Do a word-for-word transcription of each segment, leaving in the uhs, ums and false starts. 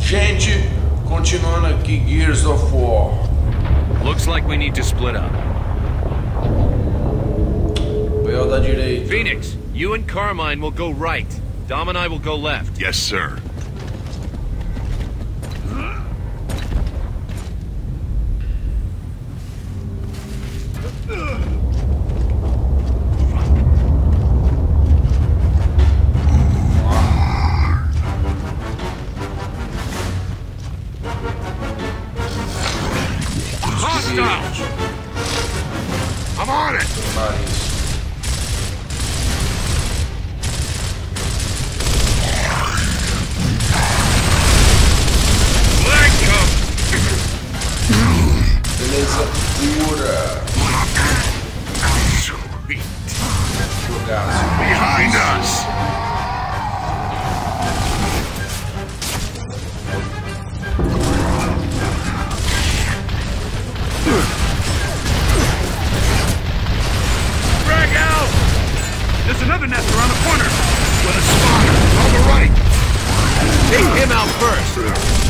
Gente, continuando aqui Gears of War. Looks like we need to split up. Bel da direita. Phoenix, you and Carmine will go right. Dom and I will go left. Yes, sir. I'm on it! Nice. Beleza pura. Sweet. Jogaço. Behind us! Drag out! There's another nest around the corner! With a spotter on the right! Take him out first!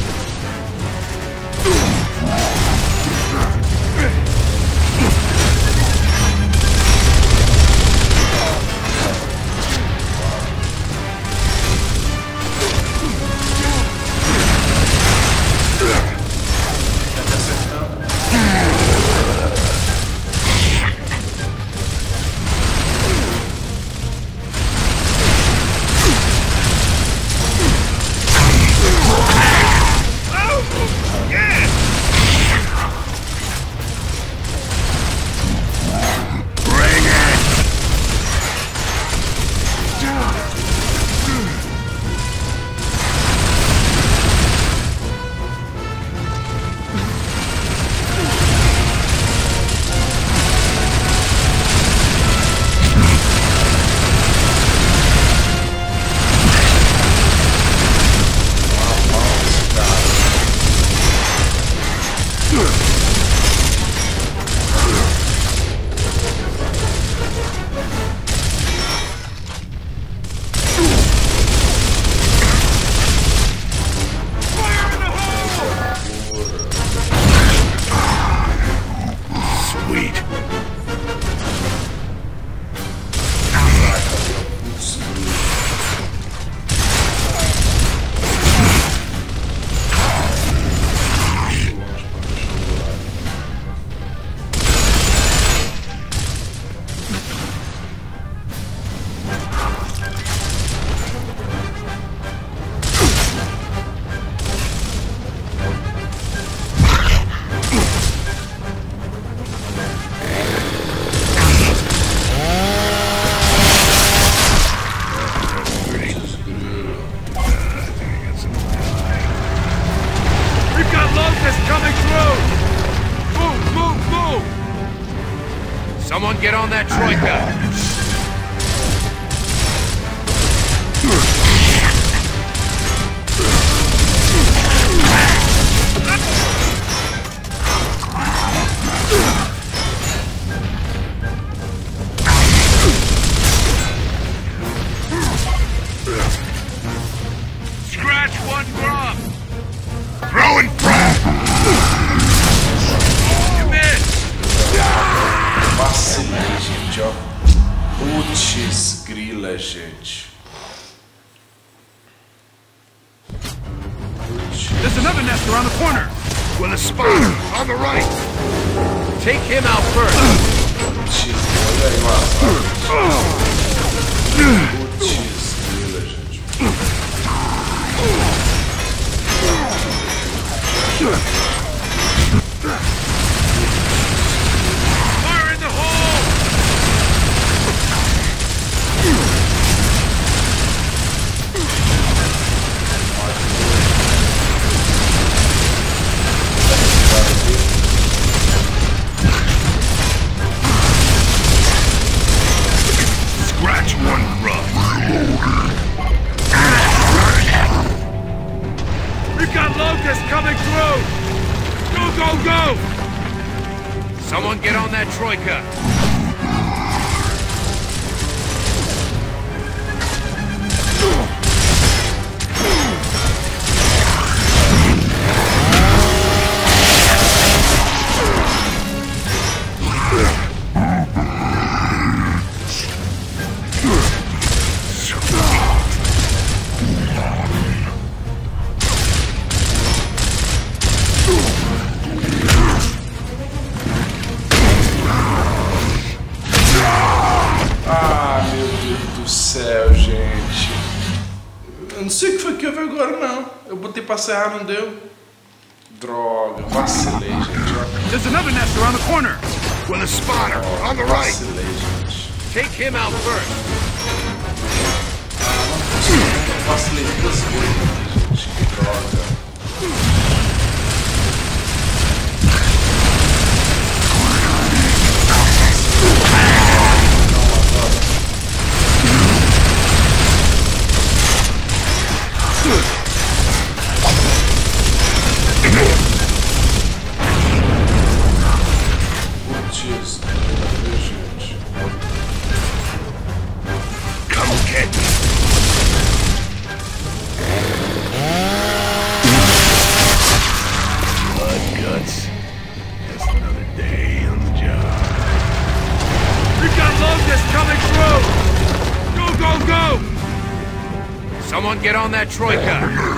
Someone get on that Troika! Scratch one drop! Throwing frag! You missed! Vacilei, gente, ó. Putz, grila, gente. There's another nest around the corner! With a spotter on the right! Take him out first! Putz, olha aí, mano. Putz, grila, gente. Fire in the hole! Scratch one grub! We've got locusts coming through! Go, go, go! Someone get on that Troika! Eu botei pra serrar, não deu. Droga, vacilei, gente. Ó. There's another nest around the corner. With a spotter on the right. Vacilei, gente. Take him out first. Vacilei duas vezes aqui, gente. Que droga. Putz, gente. Come get me. Blood guts. Just another day on the job. We've got locusts coming through. Go, go, go! Someone get on that troika.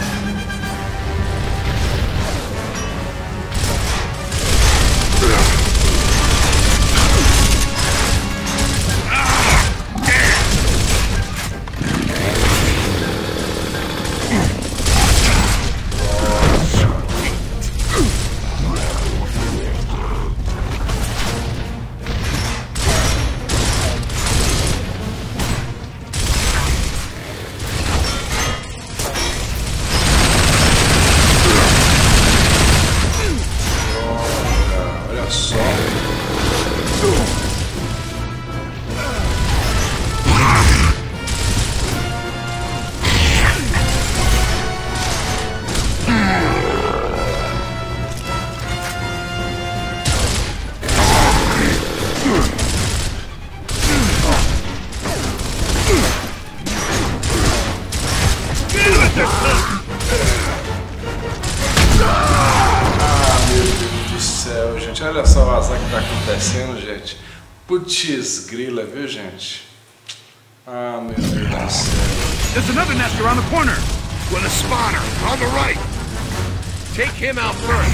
Olha só o azar que tá acontecendo, gente. Putz, grila, viu, gente? Ah, meu Deus do céu. There's another nest around the corner. With a spotter on the right. Take him out first.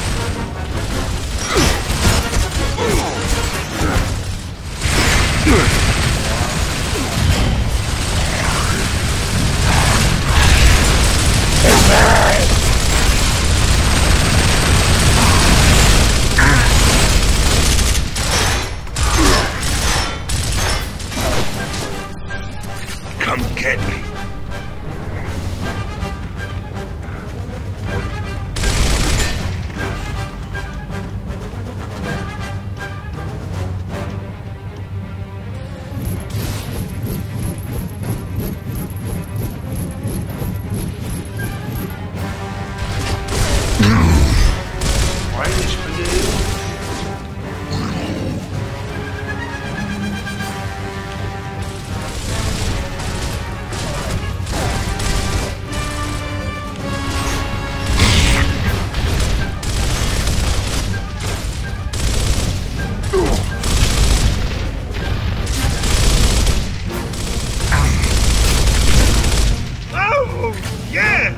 Come get me. Why did you put it in? Oh, yeah!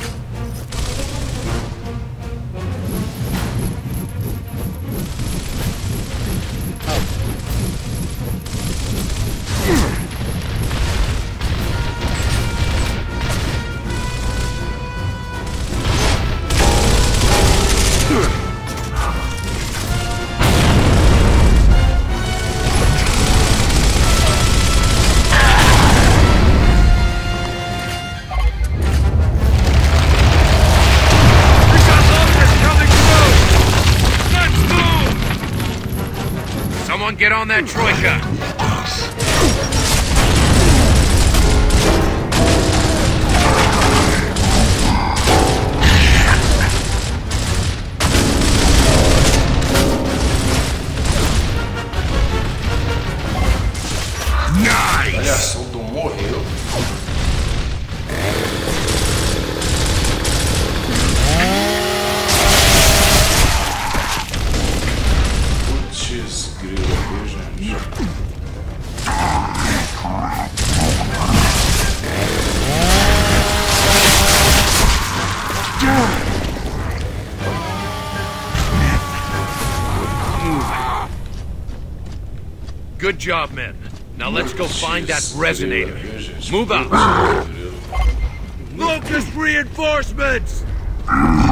We've got locusts coming through. Let's move. Someone get on that troika. Olha só, o Dom morreu. Putz, grilo, viu, gente? Good job, men. Now let's go find that Putz, resonator. grilo, viu, gente? Move out. Putz, grilo. Locust reinforcements!